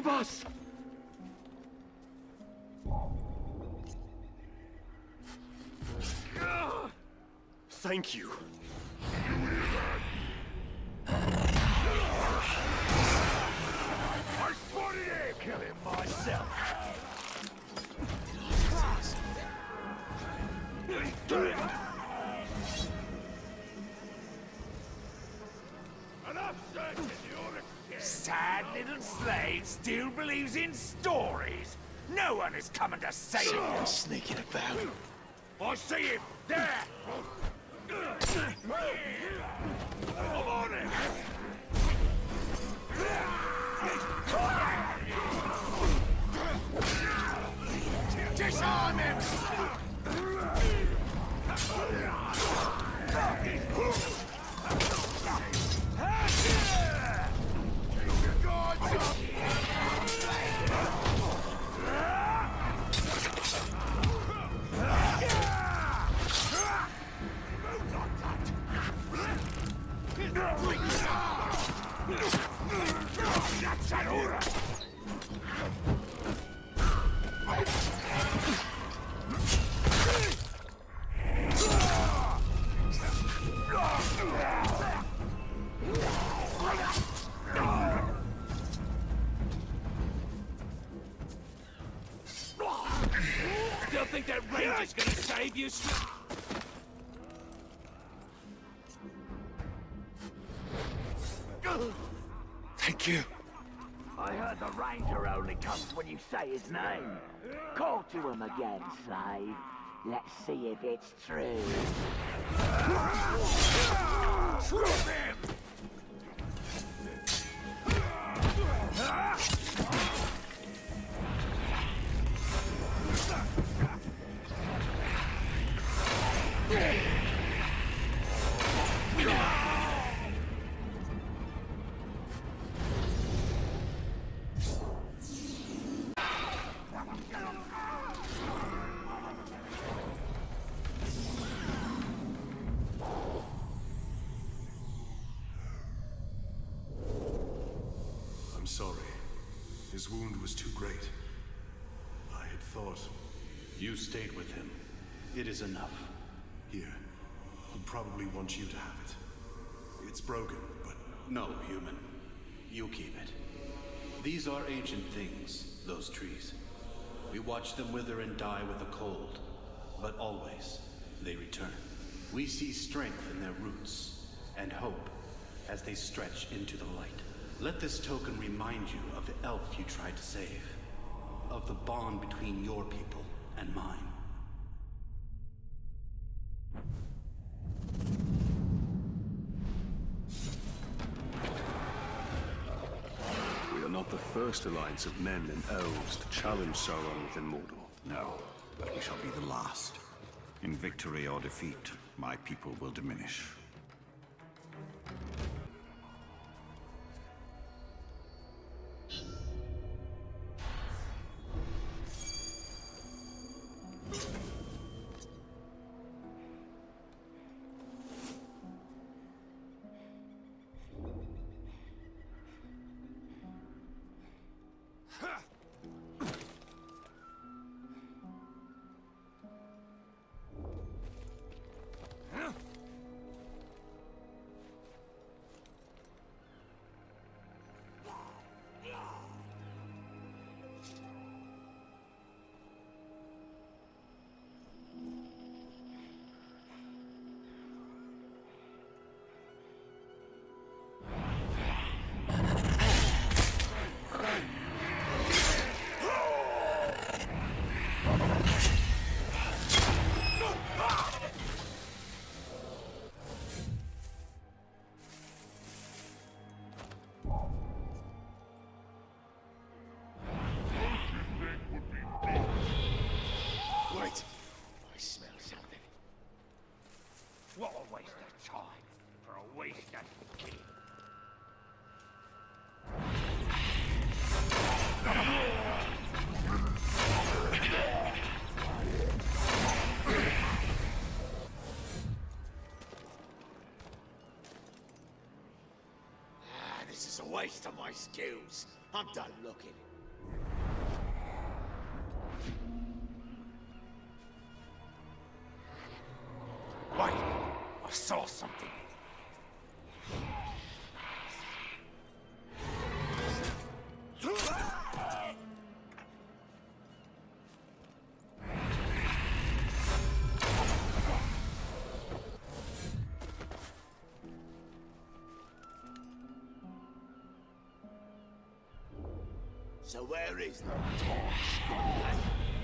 Save us! Thank you. I spotted him! Kill him myself! Sad little slave still believes in stories. No one is coming to save him. Sneaking about. I see him! There! I'm on him! Disarm him! Still think that ranger's gonna save you? Thank you. I heard the ranger only comes when you say his name. Call to him again, slave. Let's see if it's true. Shoot him! I'm sorry. His wound was too great. I had thought... You stayed with him. It is enough. Here. He'd probably want you to have it. It's broken, but... No, human. You keep it. These are ancient things, those trees. We watch them wither and die with the cold. But always, they return. We see strength in their roots, and hope as they stretch into the light. Let this token remind you of the elf you tried to save. Of the bond between your people and mine. We are not the first alliance of men and elves to challenge Sauron within Mordor. No, but we shall be the last. In victory or defeat, my people will diminish. This is a waste of my skills. I'm done looking. saw something. So where is the torch?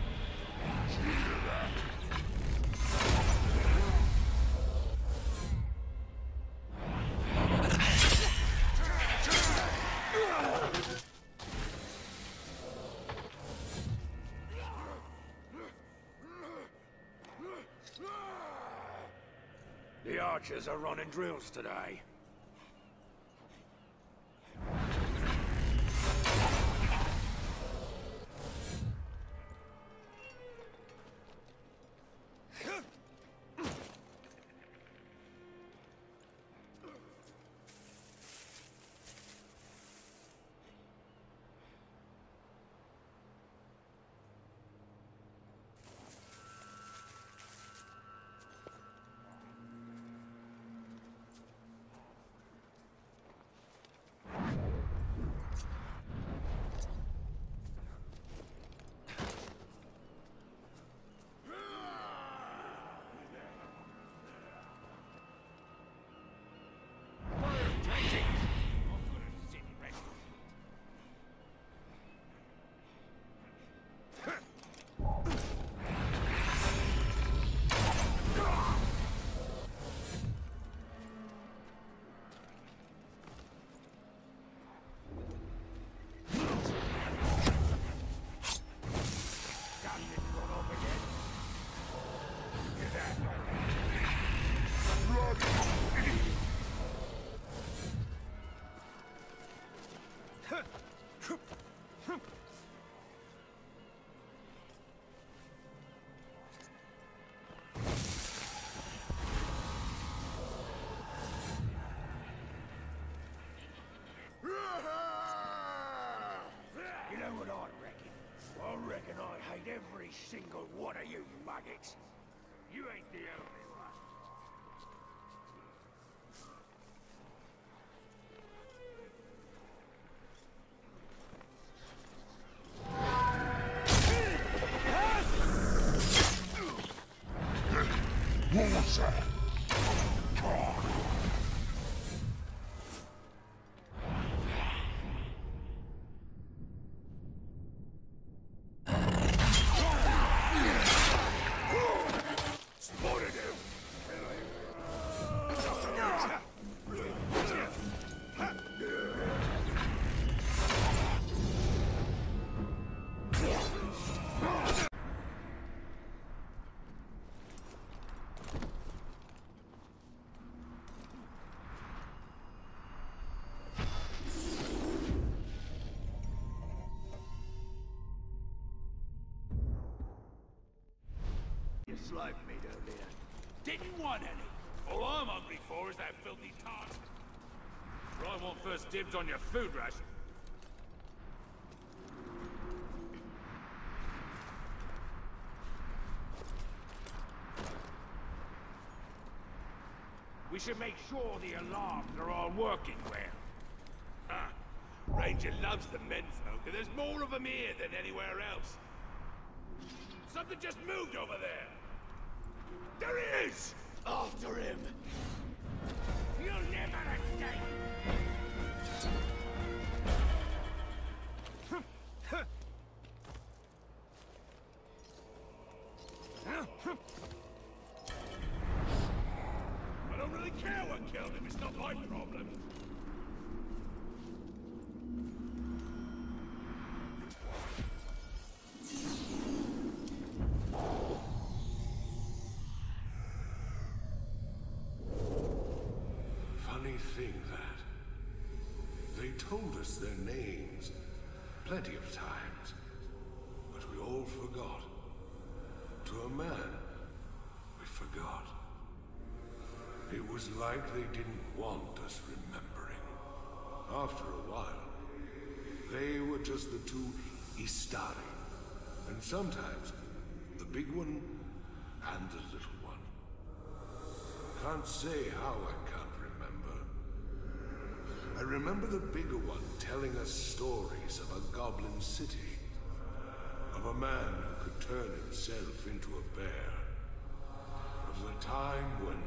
The archers are running drills today. Every single one of you maggots. You ain't the only one. What was that? Slave meat earlier. Didn't want any. All I'm hungry for is that filthy tart. I want first dibs on your food ration. We should make sure the alarms are all working well. Ranger loves the men smoker. There's more of them here than anywhere else. Something just moved over there. There he is! After him! You'll never escape! I don't really care what killed him, it's not my problem. Thing that they told us their names plenty of times, but we all forgot. To a man, we forgot. It was like they didn't want us remembering. After a while, they were just the two Istari, and sometimes the big one and the little one. can't say how I can't remember. I remember the bigger one telling us stories of a goblin city. Of a man who could turn himself into a bear. Of the time when...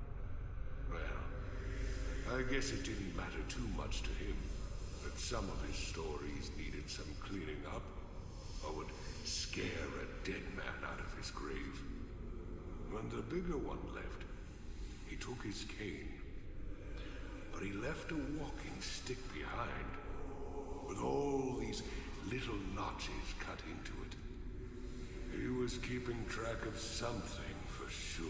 well, I guess it didn't matter too much to him that some of his stories needed some cleaning up, or would scare a dead man out of his grave. When the bigger one left, he took his cane. But he left a walking stick behind, with all these little notches cut into it. He was keeping track of something for sure.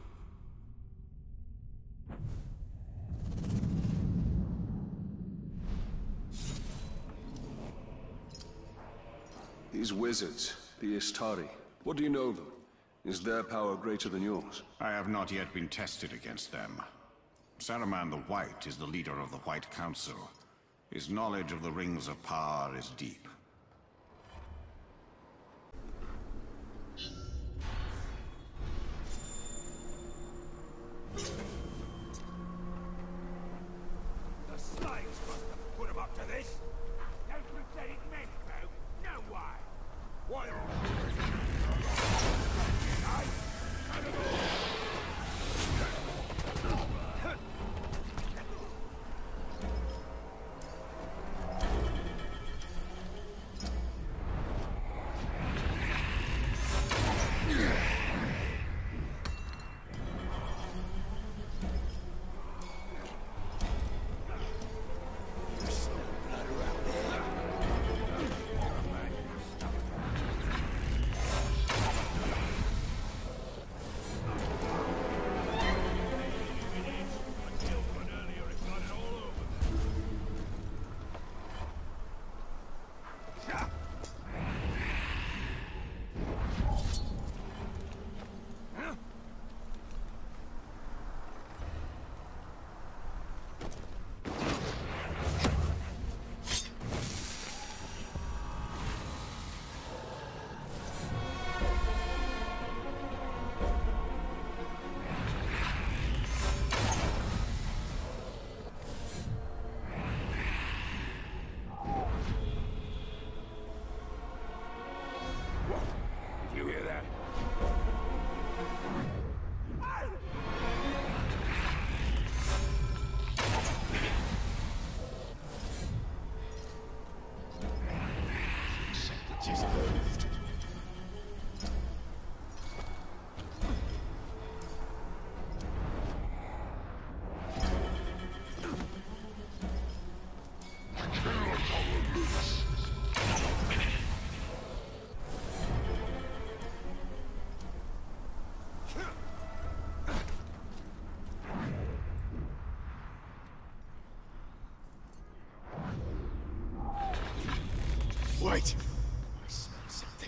These wizards, the Istari, what do you know of them? Is their power greater than yours? I have not yet been tested against them. Saruman the White is the leader of the White Council. His knowledge of the Rings of Power is deep. The slaves must have put him up to this. Don't you say it meant, though? No why. Why Wait! I smell something.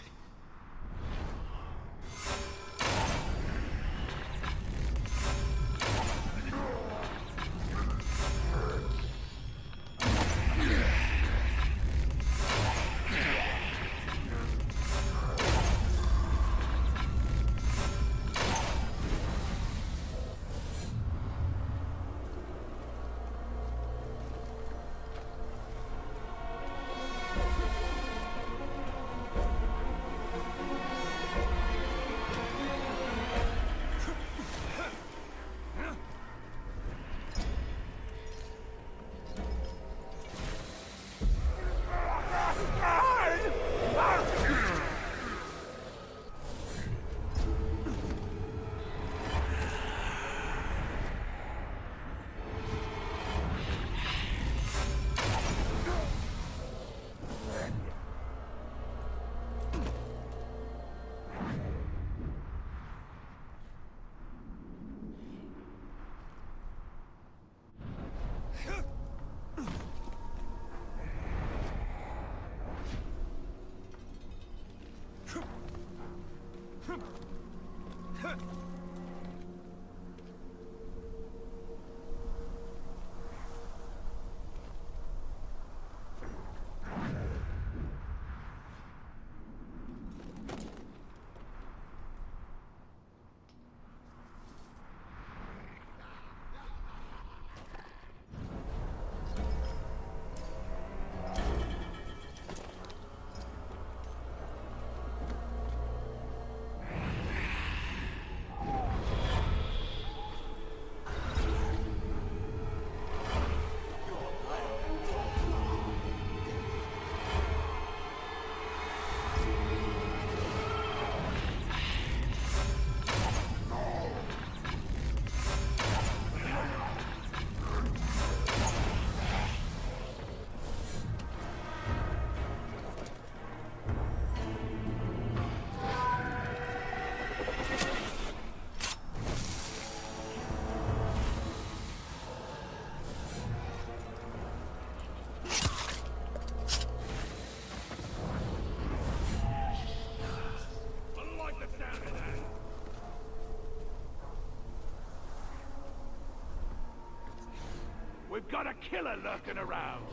We've got a killer lurking around.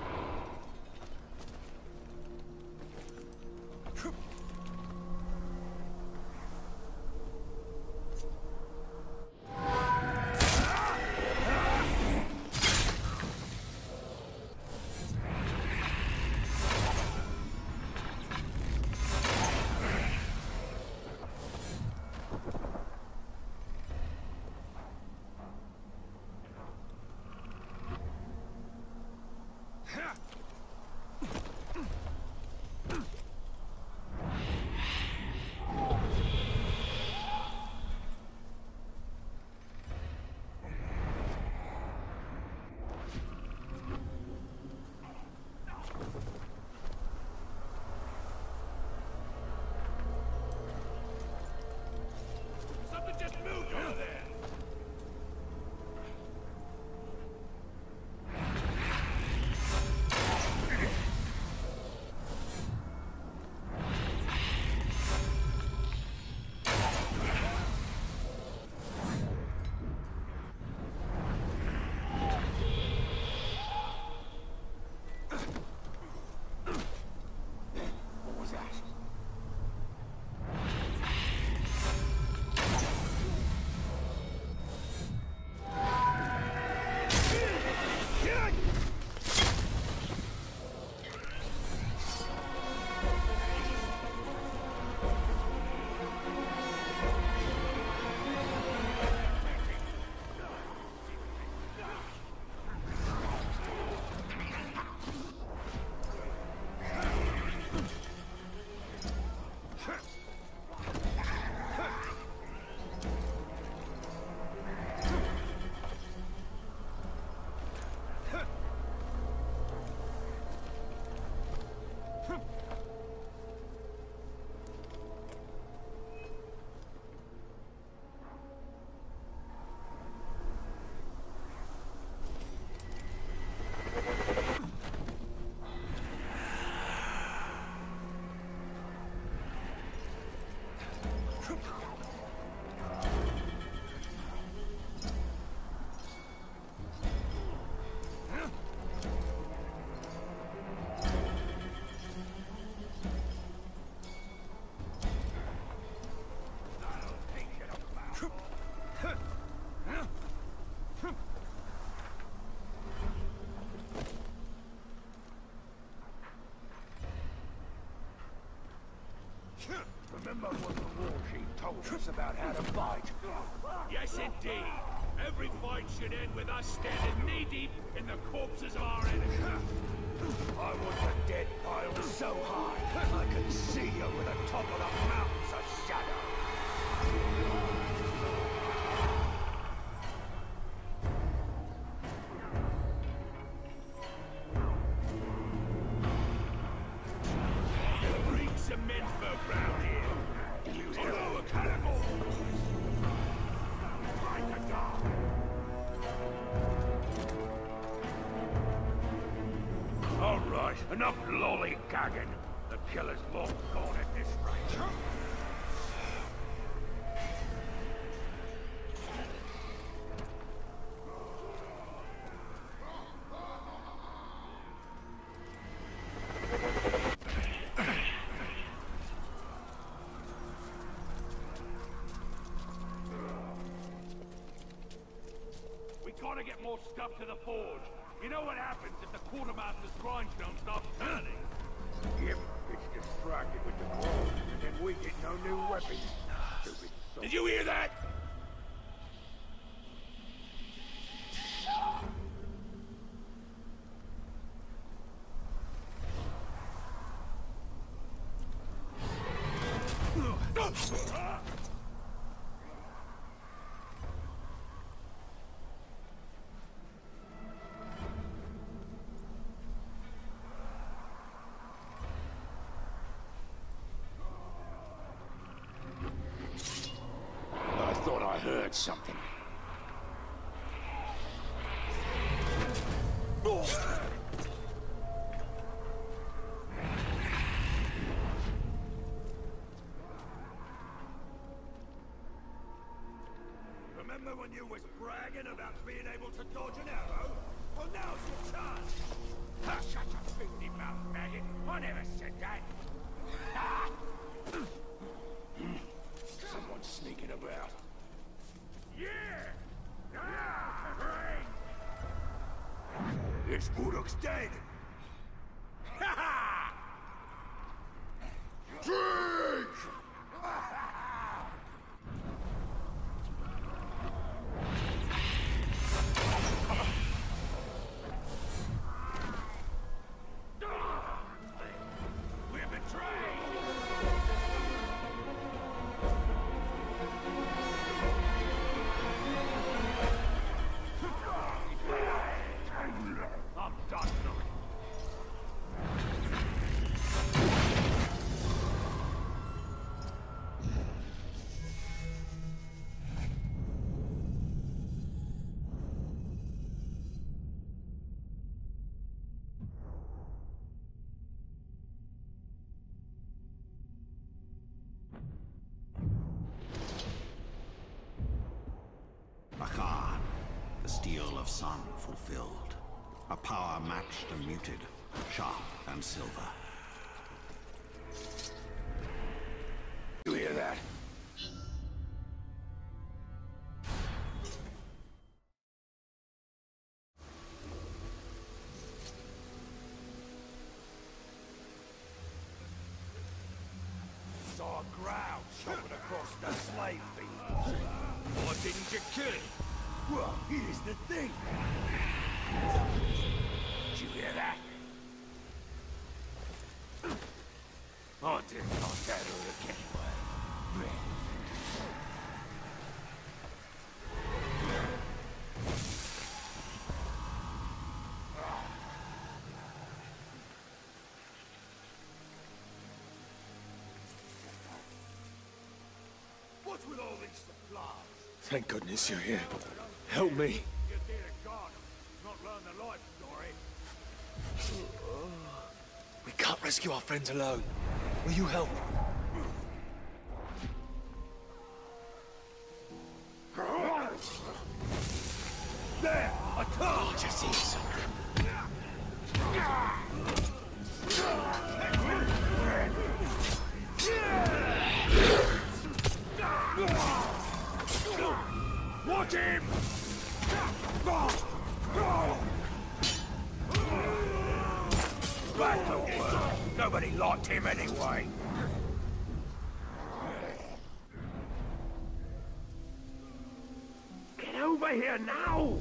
Remember what the war chief told us about how to fight? Yes, indeed. Every fight should end with us standing knee-deep in the corpses of our enemies. I want the dead pile so high, I can see over the top of the mountains of shadow. Bring some men folk round here. You know a cannibal. Find the dog. All right, enough lollygagging. The killer's long gone at this rate. We gotta get more stuff to the forge. You know what happens if the quartermaster's grindstone stops turning? Yep, it's distracted with the grove, and then we get no new weapons. Stupid son. Did you hear that? I thought I heard something. Remember when you was bragging about being able to dodge an arrow? Well, Now's your chance! Ha, shut your filthy mouth, maggot! I never said that! Someone's sneaking about. Yeah! Ah, great! This Murdoch's dead! Ha ha! Drink! We're betrayed! I'm done looking. Akhan, the steel of sun fulfilled. A power matched and muted, sharp and silver. You hear that? Saw a crowd shopping across the slave fields. Why didn't you kill it? Well, here's the thing. Did you hear that? I didn't like that look anyway. What's with all these supplies? Thank goodness you're here. Help me. You're dear to God, not learn the life story. We can't rescue our friends alone. Will you help? There! I can't! Oh, just see something. Watch him! Back to work. Nobody liked him anyway. Get over here now!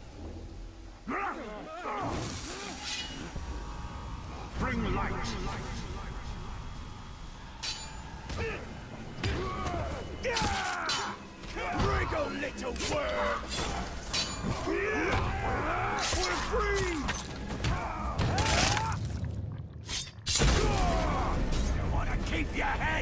Bring light! Bring a little worm! We're free! You want to keep your head?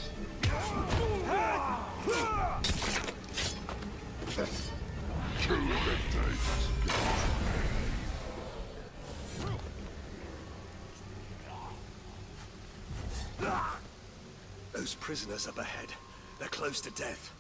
Those prisoners up ahead. They're close to death.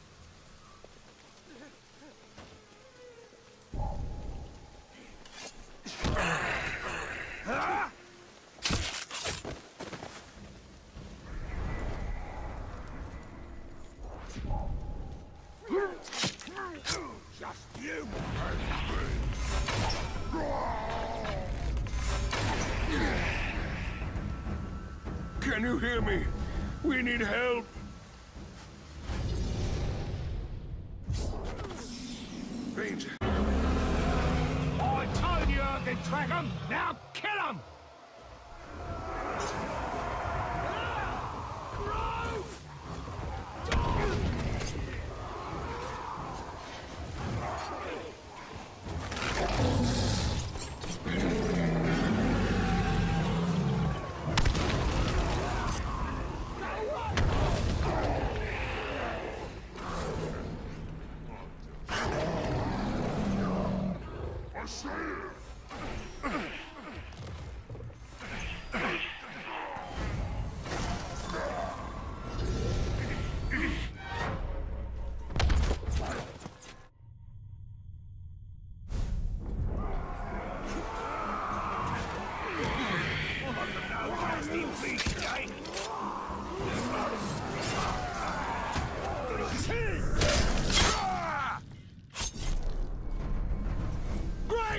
Just you! Can you hear me? We need help. Ranger. I told you I could track him! Now kill him!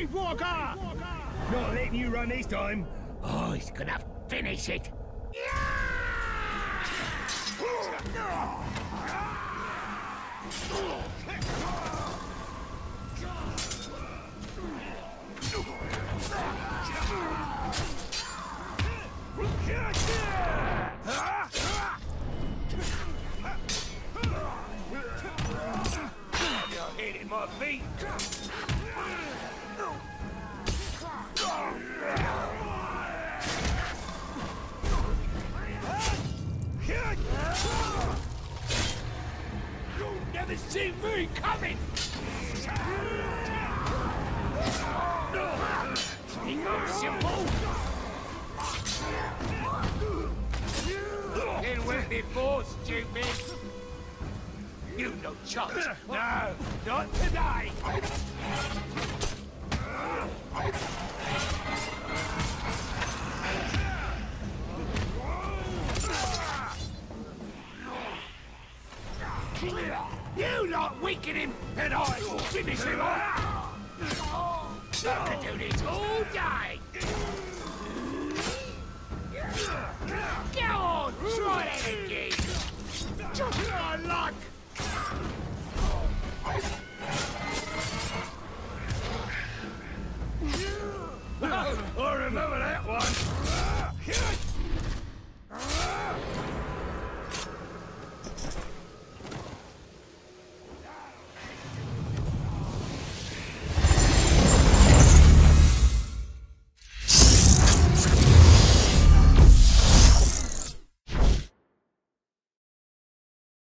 Sleepwalker! Not letting you run this time. Oh, he's gonna finish it. You're hitting my feet. You'll never see me coming! Ain't no simple! It went before, stupid! You've no chance! No, not today! You lot weaken him, and I will finish him off! I could do this all day! Go on, try it again! Just my luck!